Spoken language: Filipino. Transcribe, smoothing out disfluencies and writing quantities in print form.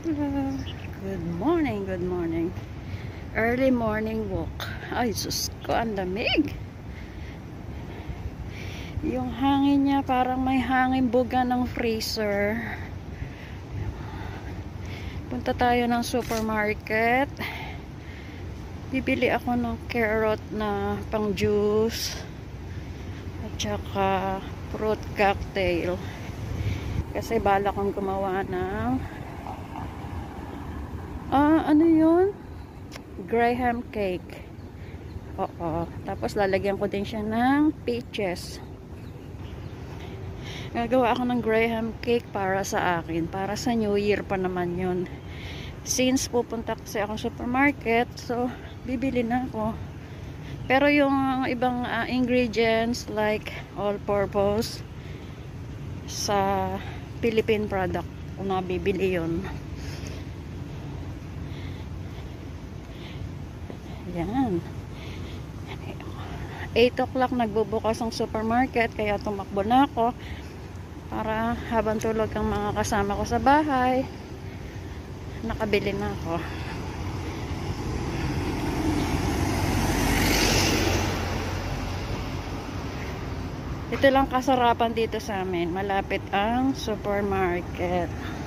Hello. Good morning, good morning. Early morning walk. Ay, sus ko, ang lamig. Yung hangin niya, parang may hangin buga ng freezer. Punta tayo ng supermarket. Bibili ako ng carrot na pang juice. At saka fruit cocktail. Kasi bala kong gumawa ng ano yun? Graham cake. Oo. Tapos lalagyan ko din siya ng peaches. Gagawa ako ng Graham cake para sa akin. Para sa New Year pa naman yun. Since pupunta kasi akong supermarket, so bibili na ako. Pero yung ibang ingredients like all-purpose sa Philippine product, kung nabibili yun. Yan. 8 o'clock nagbubukas ang supermarket, kaya tumakbo na ako para habang tulog ang mga kasama ko sa bahay, nakabili na ako. Ito lang kasarapan dito sa amin, malapit ang supermarket.